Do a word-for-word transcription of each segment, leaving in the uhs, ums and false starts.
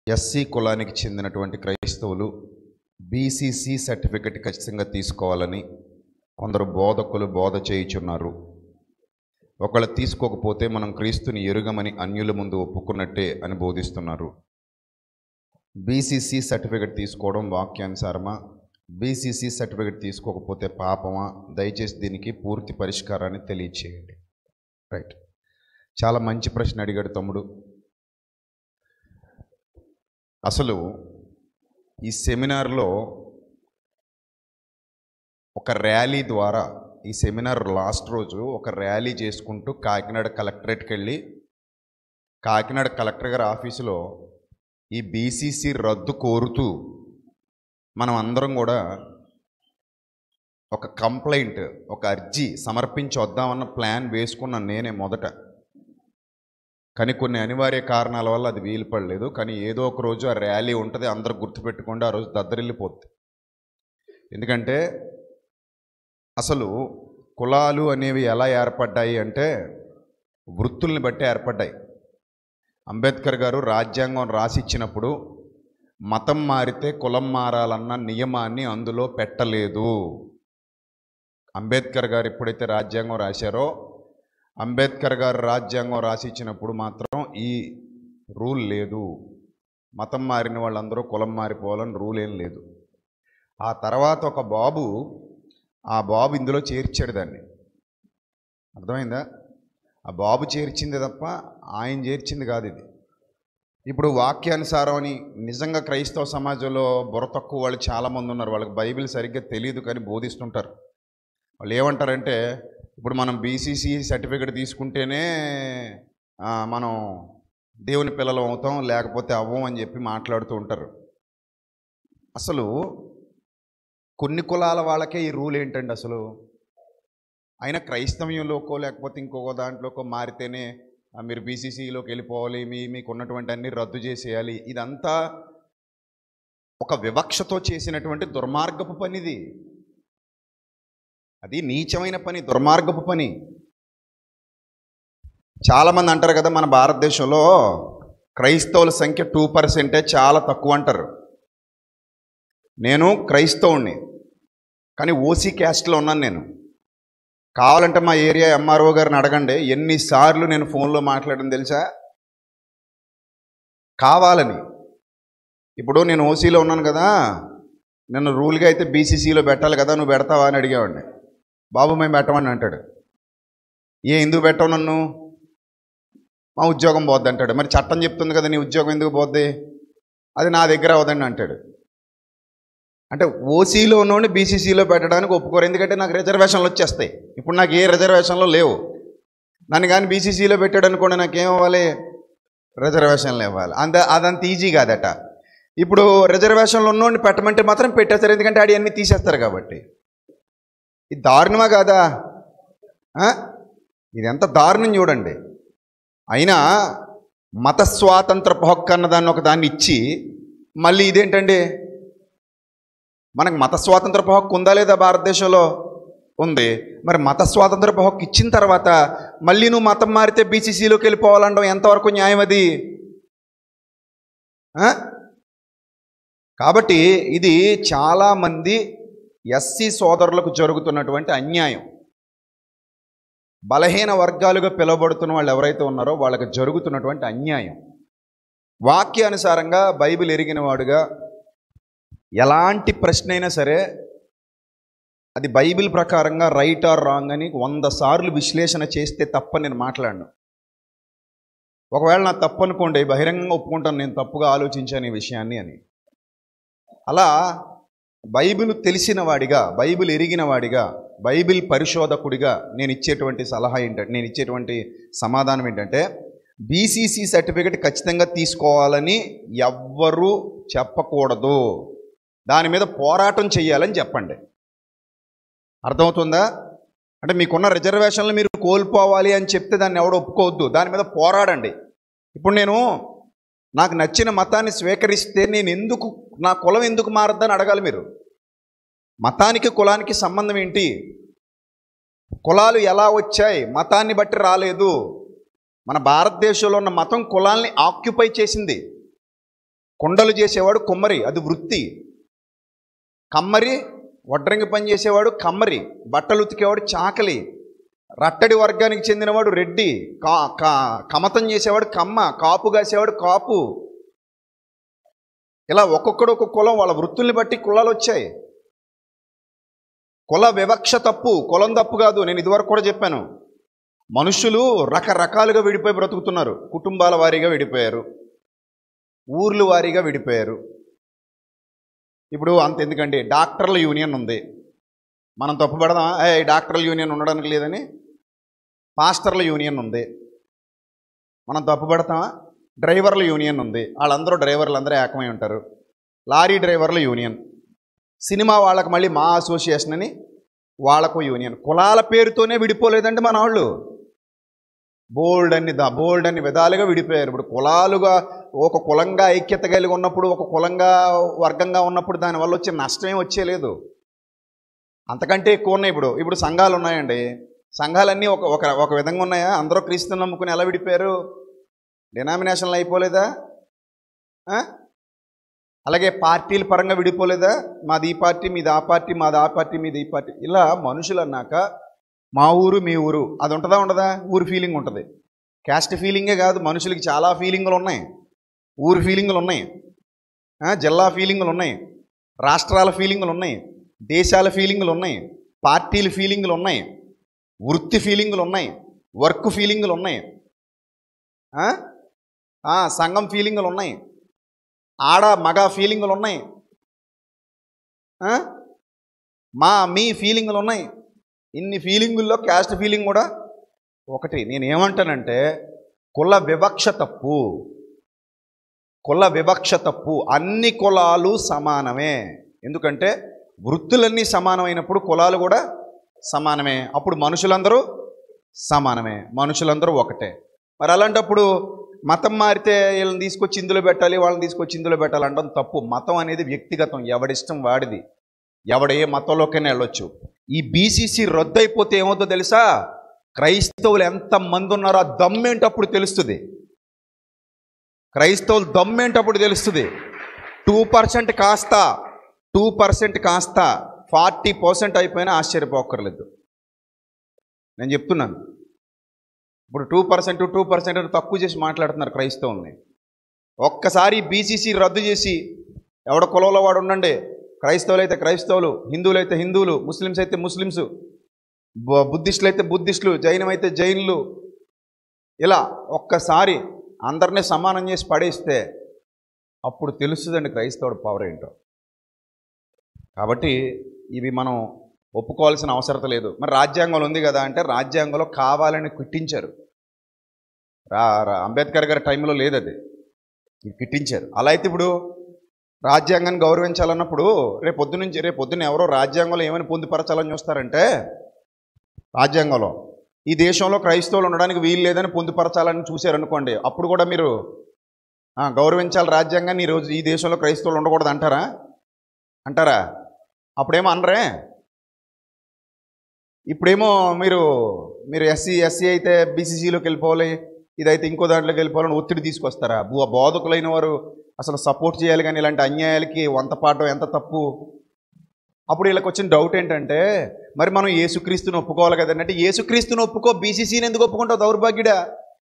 SC కులానికి చెందినటువంటి క్రైస్తవులు బీసీసీ సర్టిఫికెట్ ఖచ్చితంగా తీసుకోవాలని కొందరు బోధకులు బోధ చేయుచున్నారు. ఒకళ్ళు తీసుకోకపోతే మనం క్రీస్తుని ఎరుగమని అన్యుల ముందు ఒప్పుకున్నట్టే అని బోధిస్తున్నారు. బీసీసీ సర్టిఫికెట్ తీసుకోవడం వాక్యానుసారమా? బీసీసీ సర్టిఫికెట్ తీసుకోకపోతే పాపమా? దయచేసి దీనికి పూర్తి పరిష్కారాన్ని తెలియచేయండి. రైట్, చాలా మంచి ప్రశ్న అడిగాడు తమ్ముడు. అసలు ఈ సెమినార్లో ఒక ర్యాలీ ద్వారా, ఈ సెమినార్ లాస్ట్ రోజు ఒక ర్యాలీ చేసుకుంటూ కాకినాడ కలెక్టరేట్కి వెళ్ళి కాకినాడ కలెక్టర్ గారి ఆఫీసులో ఈ బీసీసీ రద్దు కోరుతూ మనం అందరం కూడా ఒక కంప్లైంట్, ఒక అర్జీ సమర్పించి వద్దామన్న ప్లాన్ వేసుకున్నాను నేనే మొదట. కానీ కొన్ని అనివార్య కారణాల వల్ల అది వీలు పడలేదు. కానీ ఏదో ఒక రోజు ఆ ర్యాలీ ఉంటుంది, అందరూ గుర్తుపెట్టుకోండి. ఆ రోజు దద్దరిల్లిపోద్ది. ఎందుకంటే అసలు కులాలు అనేవి ఎలా ఏర్పడ్డాయి అంటే వృత్తుల్ని బట్టి ఏర్పడ్డాయి. అంబేద్కర్ గారు రాజ్యాంగం రాసిచ్చినప్పుడు మతం మారితే కులం మారాలన్న నియమాన్ని అందులో పెట్టలేదు. అంబేద్కర్ గారు ఎప్పుడైతే రాజ్యాంగం రాశారో, అంబేద్కర్ గారు రాజ్యాంగం రాసిచ్చినప్పుడు మాత్రం ఈ రూల్ లేదు. మతం మారిన వాళ్ళందరూ కులం మారిపోవాలని రూల్ ఏం లేదు. ఆ తర్వాత ఒక బాబు ఆ బాబు ఇందులో చేర్చాడు దాన్ని. అర్థమైందా? ఆ బాబు చేర్చింది తప్ప ఆయన చేర్చింది కాదు ఇది. ఇప్పుడు వాక్యానుసారం అని నిజంగా క్రైస్తవ సమాజంలో బుర్ర తక్కువ వాళ్ళు చాలామంది ఉన్నారు. వాళ్ళకి బైబిల్ సరిగ్గా తెలియదు కానీ బోధిస్తుంటారు. వాళ్ళు ఏమంటారంటే, ఇప్పుడు మనం బీసీసీ సర్టిఫికెట్ తీసుకుంటేనే మనం దేవుని పిల్లలు అవుతాం, లేకపోతే అవ్వం అని చెప్పి మాట్లాడుతూ ఉంటారు. అసలు కొన్ని కులాల వాళ్ళకే ఈ రూల్ ఏంటండి అసలు? అయినా క్రైస్తవ్యంలోకో లేకపోతే ఇంకొక దాంట్లోకో మారితేనే మీరు బీసీసీలోకి వెళ్ళిపోవాలి, మీ మీకు ఉన్నటువంటి అన్ని రద్దు చేసేయాలి. ఇదంతా ఒక వివక్షతో చేసినటువంటి దుర్మార్గపు పనిది. అది నీచమైన పని, దుర్మార్గపు పని. చాలామంది అంటారు కదా, మన భారతదేశంలో క్రైస్తవుల సంఖ్య టూ పర్సెంటే చాలా తక్కువ అంటారు. నేను క్రైస్తవుణ్ణి, కానీ ఓసీ క్యాస్ట్లో ఉన్నాను నేను. కావాలంటే మా ఏరియా ఎంఆర్ఓ గారిని అడగండి, ఎన్నిసార్లు నేను ఫోన్లో మాట్లాడడం తెలుసా? కావాలని. ఇప్పుడు నేను ఓసీలో ఉన్నాను కదా, నన్ను రూల్గా అయితే బీసీసీలో పెట్టాలి కదా, నువ్వు పెడతావా అని అడిగేవాడిని. బాబు మేము పెట్టమని అంటాడు. ఏ ఎందుకు పెట్టవు నన్ను? మా ఉద్యోగం పోద్ది అంటాడు. మరి చట్టం చెప్తుంది కదా నీ ఉద్యోగం ఎందుకు పోద్ది? అది నా దగ్గర అవదండి అంటాడు. అంటే ఓసీలో ఉన్నోడిని బీసీసీలో పెట్టడానికి ఒప్పుకోరు. ఎందుకంటే నాకు రిజర్వేషన్లు వచ్చేస్తాయి. ఇప్పుడు నాకు ఏ రిజర్వేషన్లు లేవు. నన్ను కానీ బీసీసీలో పెట్టాడు అనుకోండి, నాకేం ఇవ్వాలి? రిజర్వేషన్లు ఇవ్వాలి. అంత అదంత ఈజీ కాదట. ఇప్పుడు రిజర్వేషన్లు ఉన్నోడిని పెట్టమంటే మాత్రం పెట్టేస్తారు, ఎందుకంటే ఆడి అన్నీ తీసేస్తారు కాబట్టి. ఇది దారుణమా కాదా? ఇది ఎంత దారుణం చూడండి. అయినా మత స్వాతంత్రపు హక్కు అన్నదాన్ని ఒక దాన్ని ఇచ్చి మళ్ళీ ఇదేంటండి? మనకు మత స్వాతంత్రపు హక్కు ఉందా లేదా? భారతదేశంలో ఉంది. మరి మత స్వాతంత్రపు హక్కు ఇచ్చిన తర్వాత మళ్ళీ నువ్వు మతం మారితే బీసీసీలోకి వెళ్ళిపోవాలంటావు, ఎంతవరకు న్యాయం అది? కాబట్టి ఇది చాలామంది ఎస్సీ సోదరులకు జరుగుతున్నటువంటి అన్యాయం. బలహీన వర్గాలుగా పిలువబడుతున్న వాళ్ళు ఎవరైతే ఉన్నారో వాళ్ళకి జరుగుతున్నటువంటి అన్యాయం. వాక్యానుసారంగా బైబిల్ ఎరిగిన వాడుగా ఎలాంటి ప్రశ్న అయినా సరే అది బైబిల్ ప్రకారంగా రైట్ ఆర్ రాంగ్ అని వంద సార్లు విశ్లేషణ చేస్తే తప్ప నేను మాట్లాడను. ఒకవేళ నా తప్పు అనుకోండి, బహిరంగంగా ఒప్పుకుంటాను నేను తప్పుగా ఆలోచించాను ఈ విషయాన్ని అని. అలా బైబిల్ తెలిసిన వాడిగా, బైబిల్ ఎరిగిన వాడిగా, బైబిల్ పరిశోధకుడిగా నేను ఇచ్చేటువంటి సలహా ఏంటంటే, నేను ఇచ్చేటువంటి సమాధానం ఏంటంటే, బీసీసీ సర్టిఫికెట్ ఖచ్చితంగా తీసుకోవాలని ఎవ్వరూ చెప్పకూడదు. దాని మీద పోరాటం చేయాలని చెప్పండి. అర్థమవుతుందా? అంటే మీకున్న రిజర్వేషన్లు మీరు కోల్పోవాలి అని చెప్తే దాన్ని ఎవడో ఒప్పుకోవద్దు. దాని మీద పోరాడండి. ఇప్పుడు నేను నాకు నచ్చిన మతాన్ని స్వీకరిస్తే నేను ఎందుకు, నా కులం ఎందుకు మారద్దని అడగాలి మీరు. మతానికి కులానికి సంబంధం ఏంటి? కులాలు ఎలా వచ్చాయి? మతాన్ని బట్టి రాలేదు. మన భారతదేశంలో ఉన్న మతం కులాల్ని ఆక్యుపై చేసింది. కుండలు చేసేవాడు కుమ్మరి, అది వృత్తి. కమ్మరి వడ్రంగి పని చేసేవాడు కమ్మరి, బట్టలు ఉతికేవాడు చాకలి, రట్టడి వర్గానికి చెందినవాడు రెడ్డి, కా కా కమతం చేసేవాడు కమ్మ, కాపు కాసేవాడు కాపు. ఇలా ఒక్కొక్కడు ఒక్కొక్క కులం, వాళ్ళ వృత్తుల్ని బట్టి కులాలు వచ్చాయి. కుల వివక్ష తప్పు, కులం తప్పు కాదు. నేను ఇదివరకు కూడా చెప్పాను, మనుషులు రకరకాలుగా విడిపోయి బ్రతుకుతున్నారు. కుటుంబాల వారీగా విడిపోయారు, ఊర్లు వారీగా విడిపోయారు. ఇప్పుడు అంత ఎందుకండి, డాక్టర్ల యూనియన్ ఉంది, మనం తప్పు పడదాం ఏ డాక్టర్ల యూనియన్ ఉండడానికి లేదని. పాస్టర్ల యూనియన్ ఉంది, మనం తప్పు పడతామా? డ్రైవర్ల యూనియన్ ఉంది, వాళ్ళందరూ డ్రైవర్లు అందరూ ఏకమై ఉంటారు. లారీ డ్రైవర్ల యూనియన్, సినిమా వాళ్ళకు మళ్ళీ మా అసోసియేషన్ అని వాళ్ళకు యూనియన్. కులాల పేరుతోనే విడిపోలేదండి మన వాళ్ళు. బోల్డ్ అన్ని దా బోల్డ్ అన్ని విధాలుగా విడిపోయారు. ఇప్పుడు కులాలుగా ఒక కులంగా ఐక్యత కలిగి ఉన్నప్పుడు, ఒక కులంగా వర్గంగా ఉన్నప్పుడు దానివల్ల వచ్చే నష్టమే వచ్చేలేదు. అంతకంటే ఎక్కువ ఉన్నాయి. ఇప్పుడు ఇప్పుడు సంఘాలు ఉన్నాయండి, సంఘాలన్నీ ఒక ఒక ఒక విధంగా ఉన్నాయా? అందరూ క్రీస్తుని నమ్ముకుని ఎలా విడిపోయారు? డినామినేషన్లు అయిపోలేదా? అలాగే పార్టీల పరంగా విడిపోలేదా? మాది ఈ పార్టీ, మీది ఆ పార్టీ, మాది ఆ పార్టీ, మీది ఈ పార్టీ. ఇలా మనుషులు అన్నాక మా ఊరు మీ ఊరు అది ఉంటుందా ఉండదా? ఊరు ఫీలింగ్ ఉంటుంది. క్యాస్ట్ ఫీలింగే కాదు, మనుషులకి చాలా ఫీలింగులు ఉన్నాయి. ఊరు ఫీలింగులు ఉన్నాయి, జిల్లా ఫీలింగులు ఉన్నాయి, రాష్ట్రాల ఫీలింగులు ఉన్నాయి, దేశాల ఫీలింగులు ఉన్నాయి, పార్టీల ఫీలింగులు ఉన్నాయి, వృత్తి ఫీలింగులు ఉన్నాయి, వర్క్ ఫీలింగులు ఉన్నాయి, సంఘం ఫీలింగులు ఉన్నాయి, ఆడ మగ ఫీలింగులు ఉన్నాయి, మా మీ ఫీలింగులు ఉన్నాయి. ఇన్ని ఫీలింగుల్లో క్యాస్ట్ ఫీలింగ్ కూడా ఒకటి. నేను ఏమంటానంటే కుల వివక్ష తప్పు, కుల వివక్ష తప్పు. అన్ని కులాలు సమానమే. ఎందుకంటే వృత్తులన్నీ సమానమైనప్పుడు కులాలు కూడా సమానమే. అప్పుడు మనుషులందరూ సమానమే, మనుషులందరూ ఒకటే. మరి అలాంటప్పుడు మతం మారితే వీళ్ళని తీసుకొచ్చి ఇందులో పెట్టాలి, వాళ్ళని తీసుకొచ్చి ఇందులో పెట్టాలి అనడం తప్పు. మతం అనేది వ్యక్తిగతం, ఎవడిష్టం వాడిది, ఎవడ ఏ మతంలోకైనా వెళ్ళొచ్చు. ఈ బీసీసీ రద్దు అయిపోతే ఏమవుతుందో తెలుసా? క్రైస్తవులు ఎంతమంది ఉన్నారో ఆ దమ్మేంటప్పుడు తెలుస్తుంది. క్రైస్తవులు దమ్మేంటప్పుడు తెలుస్తుంది. టూ పర్సెంట్ కాస్త టూ పర్సెంట్ కాస్త ఫార్టీ పర్సెంట్ అయిపోయినా ఆశ్చర్యపోక్కర్లేదు. నేను చెప్తున్నాను. ఇప్పుడు టూ పర్సెంట్ టూ పర్సెంట్ అని తక్కువ చేసి మాట్లాడుతున్నారు క్రైస్తవుల్ని. ఒక్కసారి బీసీసీ రద్దు చేసి ఎవడ కులంలో వాడు ఉండండి, క్రైస్తవులు అయితే క్రైస్తవులు, హిందువులు అయితే హిందువులు, ముస్లిమ్స్ అయితే ముస్లిమ్స్, బుద్ధిస్టులు అయితే బుద్ధిస్టులు, జైనం అయితే జైన్లు, ఇలా ఒక్కసారి అందరినీ సమానం చేసి పడేస్తే అప్పుడు తెలుస్తుందండి క్రైస్తవుడు పవర్ ఏంటో. కాబట్టి ఇవి మనం ఒప్పుకోవాల్సిన అవసరం లేదు. మరి రాజ్యాంగంలో ఉంది కదా అంటే, రాజ్యాంగంలో కావాలని కిట్టించారు. రా అంబేద్కర్ గారి టైంలో లేదు, అది కిట్టించారు. అలా అయితే ఇప్పుడు రాజ్యాంగాన్ని గౌరవించాలన్నప్పుడు రేపు పొద్దు నుంచి రేపు పొద్దున్న ఎవరో రాజ్యాంగంలో ఏమైనా పొందుపరచాలని చూస్తారంటే, రాజ్యాంగంలో ఈ దేశంలో క్రైస్తవులు ఉండడానికి వీలు లేదని పొందుపరచాలని చూశారనుకోండి, అప్పుడు కూడా మీరు గౌరవించాలి రాజ్యాంగాన్ని, ఈరోజు ఈ దేశంలో క్రైస్తవులు ఉండకూడదు అంటారా? అంటారా? అప్పుడేమో అనరే. ఇప్పుడేమో మీరు మీరు ఎస్సీ ఎస్సీ అయితే బీసీసీలోకి వెళ్ళిపోవాలి, ఇదైతే ఇంకో దాంట్లోకి వెళ్ళిపోవాలని ఒత్తిడి తీసుకొస్తారా? భూ బోధకులైన వారు అసలు సపోర్ట్ చేయాలి, కానీ ఇలాంటి అన్యాయాలకి వంతపాడడం ఎంత తప్పు. అప్పుడు వీళ్ళకి వచ్చిన డౌట్ ఏంటంటే, మరి మనం యేసుక్రీస్తుని ఒప్పుకోవాలి కదండి. అంటే యేసుక్రీస్తుని ఒప్పుకో, బీసీసీని ఎందుకు ఒప్పుకుంటావు దౌర్భాగ్యుడా?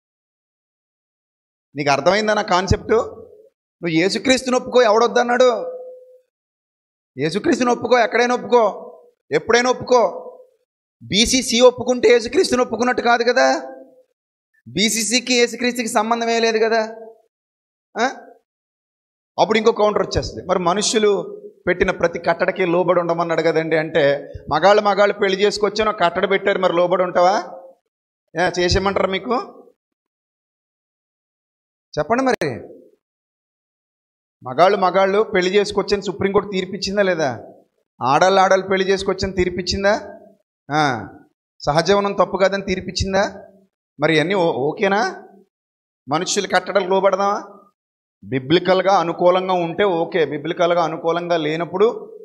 నీకు అర్థమైందా నా కాన్సెప్ట్? నువ్వు యేసుక్రీస్తుని ఒప్పుకో, ఎవడొద్దన్నాడు? యేసుక్రీస్తుని ఒప్పుకో, ఎక్కడైనా ఒప్పుకో, ఎప్పుడైనా ఒప్పుకో. బీసీసీ ఒప్పుకుంటే యేసుక్రీస్తుని ఒప్పుకున్నట్టు కాదు కదా. బీసీసీకి యేసుక్రీస్తుకి సంబంధమే లేదు కదా. అప్పుడు ఇంకో కౌంటర్ వచ్చేస్తుంది. మరి మనుషులు పెట్టిన ప్రతి కట్టడకి లోబడి ఉండమన్నాడు కదండి. అంటే మగాళ్ళు మగాళ్ళు పెళ్లి చేసుకొచ్చాను, కట్టడ పెట్టారు, మరి లోబడి ఉంటావా? చేసేయమంటారా మీకు? చెప్పండి. మరి మగాళ్ళు మగాళ్ళు పెళ్లి చేసుకొచ్చని సుప్రీంకోర్టు తీర్పిచ్చిందా లేదా? ఆడాళ్ళు ఆడాళ్ళు పెళ్లి చేసుకొచ్చని తీర్పిచ్చిందా? సహజీవనం తప్పు కాదని తీర్పిచ్చిందా? మరి అన్నీ ఓకేనా? మనుషులు కట్టడాలు లోబడదామా? బిబ్లికల్గా అనుకూలంగా ఉంటే ఓకే, బిబ్లికల్గా అనుకూలంగా లేనప్పుడు